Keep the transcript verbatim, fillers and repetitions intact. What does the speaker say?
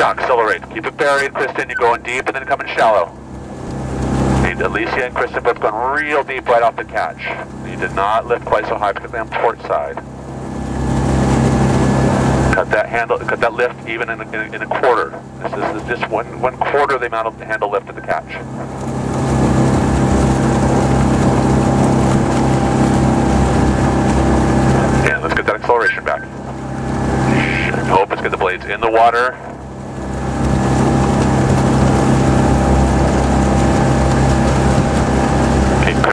Now accelerate. Keep it buried, Kristen. You're going deep and then coming shallow. And Alicia and Kristen both going real deep right off the catch. You did not lift quite so high, particularly on port side. Cut that handle, cut that lift even in a, in a, in a quarter. This is, this is just one one quarter of the amount of the handle lift at the catch. Yeah, let's get that acceleration back. Hope let's get the blades in the water.